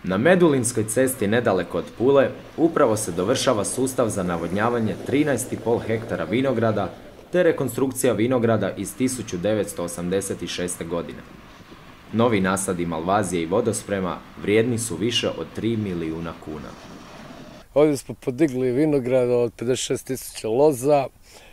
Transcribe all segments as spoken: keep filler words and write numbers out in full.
Na Medulinskoj cesti nedaleko od Pule upravo se dovršava sustav za navodnjavanje trinaest i pol hektara vinograda te rekonstrukcija vinograda iz tisuću devetsto osamdeset šeste. godine. Novi nasadi malvazije i vodosprema vrijedni su više od tri milijuna kuna. Ovdje smo podigli vinograd od pedeset šest tisuća loza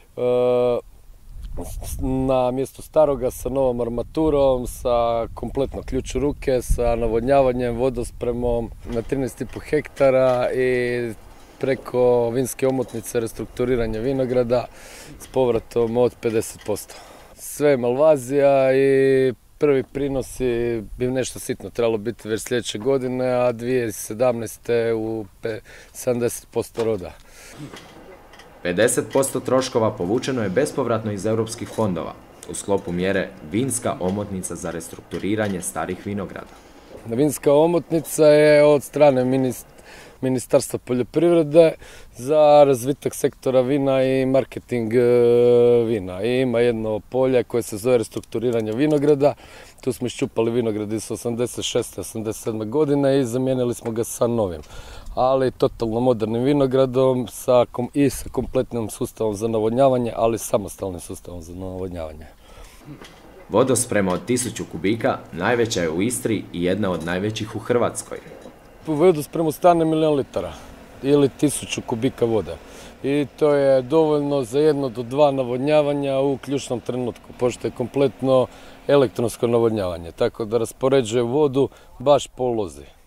na mjestu staroga sa novom armaturom, sa kompletno ključ u ruke, sa navodnjavanjem, vodospremom na trinaest i pol hektara i preko vinske omotnice restrukturiranje vinograda s povratom od pedeset posto. Sve je malvazija i prvi prinosi bi nešto sitno trebalo biti već sljedeće godine, a dvije tisuće sedamnaeste. u sedamdeset posto roda. pedeset posto troškova povučeno je bespovratno iz europskih fondova u sklopu mjere Vinska omotnica za restrukturiranje starih vinograda. Vinska omotnica je od strane Ministarstva poljoprivrede za razvitak sektora vina i marketing vina. I ima jedno polje koje se zove restrukturiranje vinograda. Tu smo iščupali vinograd iz osamdeset šeste. osamdeset sedme. godine i zamijenili smo ga sa novim, ali totalno modernim vinogradom sa, i sa kompletnim sustavom za navodnjavanje, ali samostalnim sustavom za navodnjavanje. Vodosprema od tisuću kubika najveća je u Istri i jedna od najvećih u Hrvatskoj. U vodospremu stane milijon litara ili tisuću kubika vode. I to je dovoljno za jedno do dva navodnjavanja u ključnom trenutku, pošto je kompletno elektronsko navodnjavanje, tako da raspoređuje vodu baš po lozi.